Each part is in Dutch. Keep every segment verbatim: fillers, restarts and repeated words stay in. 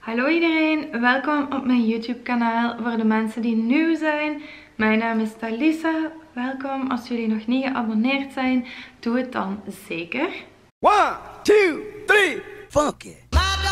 Hallo iedereen, welkom op mijn YouTube kanaal. Voor de mensen die nieuw zijn, mijn naam is Talisa. Welkom. Als jullie nog niet geabonneerd zijn, doe het dan zeker. one, two, three, fuck it.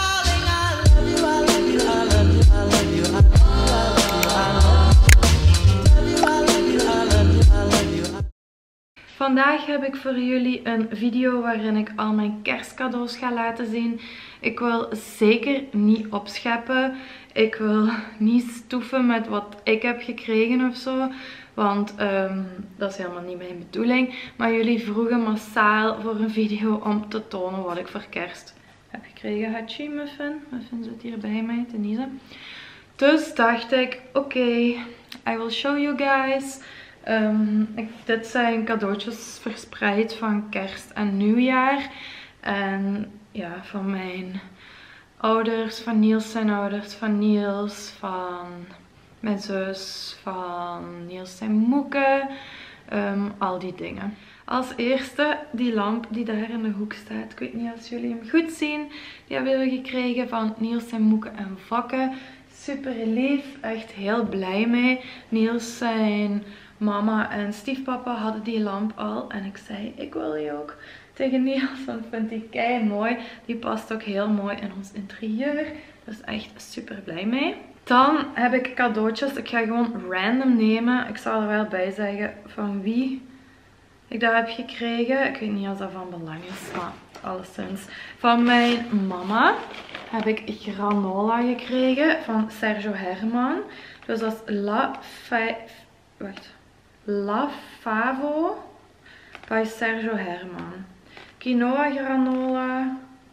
Vandaag heb ik voor jullie een video waarin ik al mijn kerstcadeaus ga laten zien. Ik wil zeker niet opscheppen. Ik wil niet stoeven met wat ik heb gekregen of zo. Want um, dat is helemaal niet mijn bedoeling. Maar jullie vroegen massaal voor een video om te tonen wat ik voor kerst heb gekregen. Hachi muffin. Muffin zit hier bij mij, Denise. Dus dacht ik, oké, okay, I will show you guys. Um, ik, dit zijn cadeautjes verspreid van kerst en nieuwjaar. En ja, van mijn ouders, van Niels zijn ouders, van Niels, van mijn zus, van Niels zijn moeke. Um, al die dingen. Als eerste die lamp die daar in de hoek staat. Ik weet niet of jullie hem goed zien. Die hebben we gekregen van Niels zijn moeke en vakken. Super lief, echt heel blij mee. Niels zijn mama en stiefpapa hadden die lamp al. En ik zei, ik wil die ook tegen Niels. Want ik vind die kei mooi. Die past ook heel mooi in ons interieur. Dus echt super blij mee. Dan heb ik cadeautjes. Ik ga gewoon random nemen. Ik zal er wel bij zeggen van wie ik dat heb gekregen. Ik weet niet of dat van belang is. Maar alleszins. Van mijn mama heb ik granola gekregen. Van Sergio Herman. Dus dat is La Fa... Wacht. La Favo bij Sergio Herman. Quinoa granola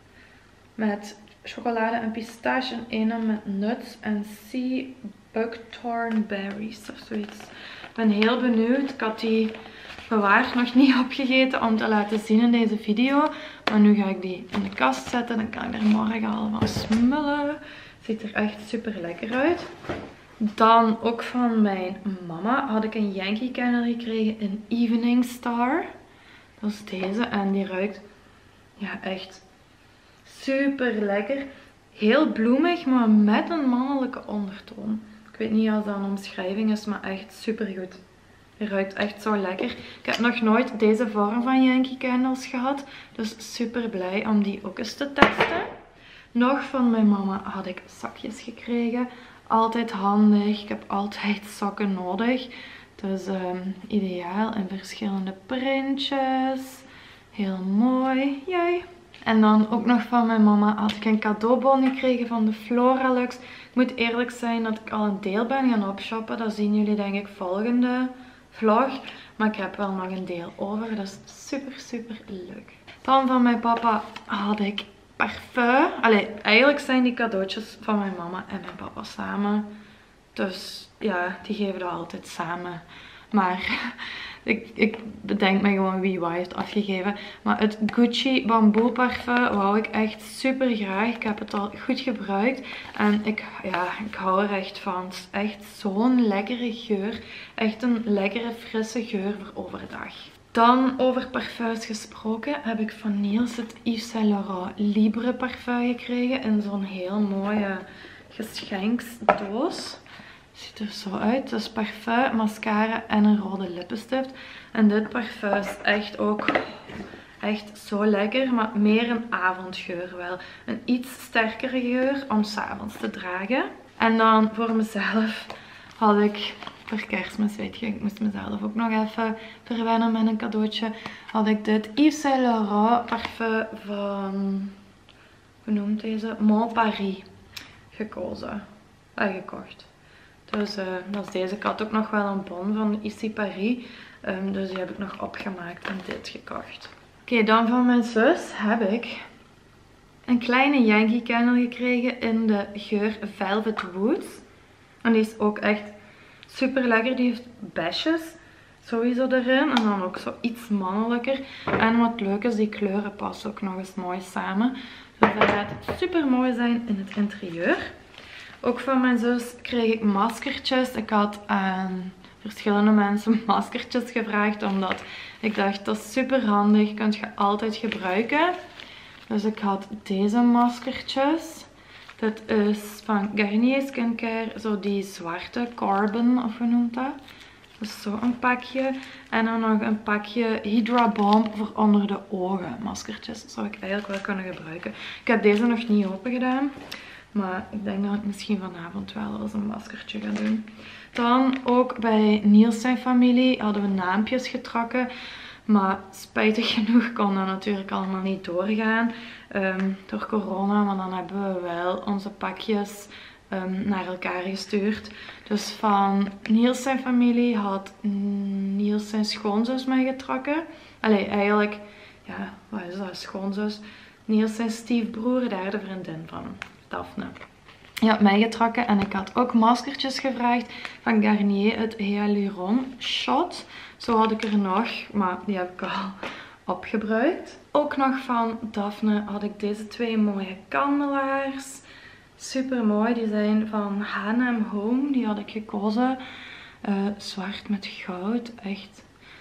met chocolade en pistache en een met nuts en sea buckthorn berries of zoiets. Ik ben heel benieuwd. Ik had die bewaard nog niet opgegeten om te laten zien in deze video. Maar nu ga ik die in de kast zetten. Dan kan ik er morgen al van smullen. Ziet er echt super lekker uit. Dan ook van mijn mama had ik een Yankee Candle gekregen in Evening Star. Dat is deze en die ruikt ja echt super lekker. Heel bloemig, maar met een mannelijke ondertoon. Ik weet niet of dat een omschrijving is, maar echt super goed. Die ruikt echt zo lekker. Ik heb nog nooit deze vorm van Yankee Candles gehad. Dus super blij om die ook eens te testen. Nog van mijn mama had ik zakjes gekregen. Altijd handig. Ik heb altijd sokken nodig. Dus um, ideaal in verschillende printjes. Heel mooi. Jee. En dan ook nog van mijn mama had ik een cadeaubon gekregen van de Floralux. Ik moet eerlijk zijn dat ik al een deel ben gaan opshoppen. Dat zien jullie denk ik volgende vlog. Maar ik heb wel nog een deel over. Dat is super super leuk. Dan van mijn papa had ik parfum. Allee, eigenlijk zijn die cadeautjes van mijn mama en mijn papa samen. Dus ja, die geven dat altijd samen. Maar ik, ik bedenk me gewoon wie wat heeft afgegeven. Maar het Gucci bamboe parfum wou ik echt super graag. Ik heb het al goed gebruikt. En ik, ja, ik hou er echt van. Het is echt zo'n lekkere geur. Echt een lekkere frisse geur voor overdag. Dan over parfums gesproken heb ik van Niels het Yves Saint Laurent Libre parfum gekregen. In zo'n heel mooie geschenksdoos. Ziet er zo uit. Dus parfum, mascara en een rode lippenstift. En dit parfum is echt ook echt zo lekker. Maar meer een avondgeur wel. Een iets sterkere geur om 's avonds te dragen. En dan voor mezelf had ik voor kerstmis, weet je, ik moest mezelf ook nog even verwennen met een cadeautje. Had ik dit Yves Saint Laurent parfum van, hoe noemt deze? Mon Paris gekozen. En gekocht. Dus uh, dat is deze. Ik had ook nog wel een bon van Ici Paris. Um, dus die heb ik nog opgemaakt en dit gekocht. Oké, okay, dan van mijn zus heb ik een kleine Yankee Candle gekregen in de geur Velvet Woods. En die is ook echt super lekker. Die heeft besjes sowieso erin. En dan ook zo iets mannelijker. En wat leuk is, die kleuren passen ook nog eens mooi samen. Dus dat gaat super mooi zijn in het interieur. Ook van mijn zus kreeg ik maskertjes. Ik had aan verschillende mensen maskertjes gevraagd. Omdat ik dacht, dat is super handig. Kun je altijd gebruiken. Dus ik had deze maskertjes. Dit is van Garnier Skincare, zo die zwarte Carbon, of hoe noemt dat? Dus zo een pakje. En dan nog een pakje Hydra Balm voor onder de ogen. Maskertjes zou ik eigenlijk wel kunnen gebruiken. Ik heb deze nog niet open gedaan. Maar ik denk dat ik misschien vanavond wel eens een maskertje ga doen. Dan ook bij Niels zijn familie hadden we naampjes getrokken. Maar spijtig genoeg kon dat natuurlijk allemaal niet doorgaan. Um, door corona. Maar dan hebben we wel onze pakjes um, naar elkaar gestuurd. Dus van Niels zijn familie had Niels zijn schoonzus mij getrokken. Allee, eigenlijk, ja, wat is dat? Schoonzus. Niels zijn stiefbroer, daar de vriendin van. Daphne. Je had mij getrokken en ik had ook maskertjes gevraagd van Garnier, het Hyaluron Shot. Zo had ik er nog, maar die heb ik al opgebruikt. Ook nog van Daphne had ik deze twee mooie kandelaars. Super mooi, die zijn van H en M Home, die had ik gekozen. Uh, zwart met goud, echt,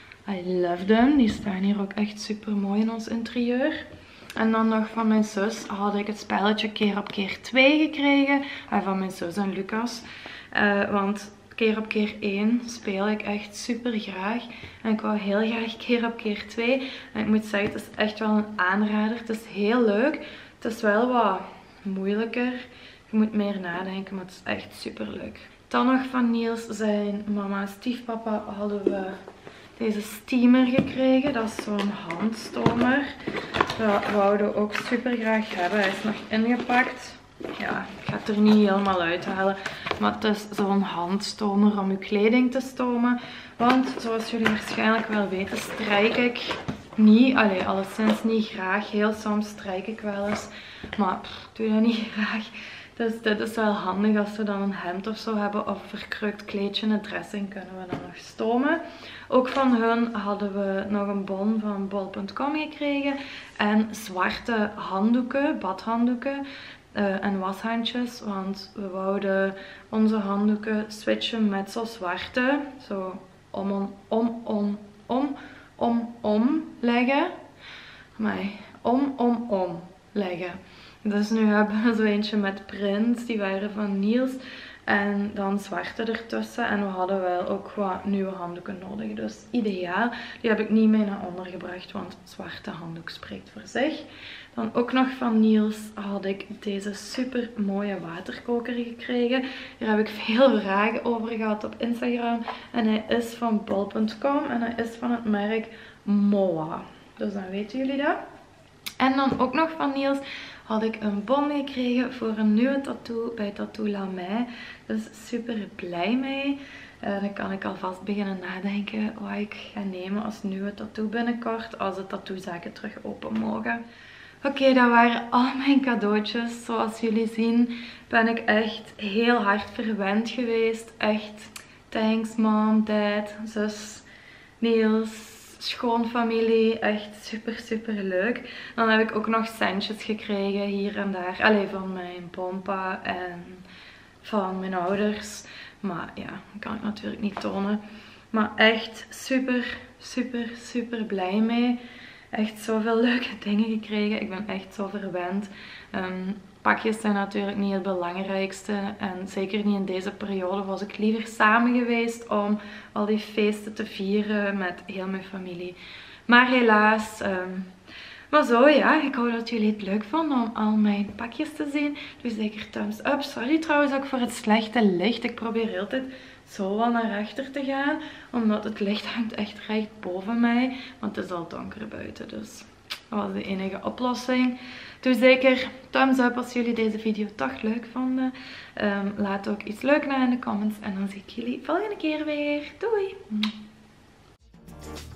I love them. Die staan hier ook echt super mooi in ons interieur. En dan nog van mijn zus had ik het spelletje Keer op Keer twee gekregen. Uh, van mijn zus en Lucas. Uh, want Keer op Keer één speel ik echt super graag. En ik wou heel graag Keer op Keer twee. En ik moet zeggen, het is echt wel een aanrader. Het is heel leuk. Het is wel wat moeilijker. Je moet meer nadenken, maar het is echt super leuk. Dan nog van Niels zijn mama en stiefpapa hadden we deze steamer gekregen. Dat is zo'n handstomer. Dat wouden we ook super graag hebben. Hij is nog ingepakt. Ja, ik ga het er niet helemaal uithalen. Maar het is zo'n handstomer om je kleding te stomen. Want zoals jullie waarschijnlijk wel weten, strijk ik niet. Allee, alleszins niet graag. Heel soms strijk ik wel eens. Maar pff, ik doe dat niet graag. Dus dit is wel handig als we dan een hemd of zo hebben. Of een verkreukt kleedje, een dressing kunnen we dan nog stomen. Ook van hun hadden we nog een bon van bol punt com gekregen. En zwarte handdoeken, badhanddoeken. Uh, en washandjes, want we wouden onze handdoeken switchen met zo zwarte. Zo om, om, om, om, om, om, om leggen. Maar om, om, om leggen. Dus nu hebben we zo eentje met prints, die waren van Niels. En dan zwarte ertussen. En we hadden wel ook wat nieuwe handdoeken nodig. Dus ideaal. Die heb ik niet mee naar onder gebracht, want zwarte handdoek spreekt voor zich. Dan ook nog van Niels had ik deze super mooie waterkoker gekregen. Hier heb ik veel vragen over gehad op Instagram. En hij is van bol punt com en hij is van het merk Moa. Dus dan weten jullie dat. En dan ook nog van Niels had ik een bon gekregen voor een nieuwe tattoo bij Tattoo La Mai. Dus super blij mee. Uh, dan kan ik alvast beginnen nadenken wat ik ga nemen als nieuwe tattoo binnenkort. Als de tattoozaken terug open mogen. Oké, okay, dat waren al mijn cadeautjes. Zoals jullie zien ben ik echt heel hard verwend geweest. Echt, thanks mom, dad, zus, Niels, schoonfamilie. Echt super, super leuk. Dan heb ik ook nog centjes gekregen hier en daar. Allee, van mijn pompa en van mijn ouders. Maar ja, dat kan ik natuurlijk niet tonen. Maar echt super, super, super blij mee. Echt zoveel leuke dingen gekregen. Ik ben echt zo verwend. Um, pakjes zijn natuurlijk niet het belangrijkste. En zeker niet in deze periode was ik liever samen geweest om al die feesten te vieren met heel mijn familie. Maar helaas. Um, maar zo ja, ik hoop dat jullie het leuk vonden om al mijn pakjes te zien. Doe zeker thumbs up. Sorry trouwens ook voor het slechte licht. Ik probeer altijd zo wel naar achter te gaan. Omdat het licht hangt echt recht boven mij. Want het is al donker buiten. Dus dat was de enige oplossing. Doe zeker thumbs up als jullie deze video toch leuk vonden. Um, laat ook iets leuk na in de comments. En dan zie ik jullie volgende keer weer. Doei!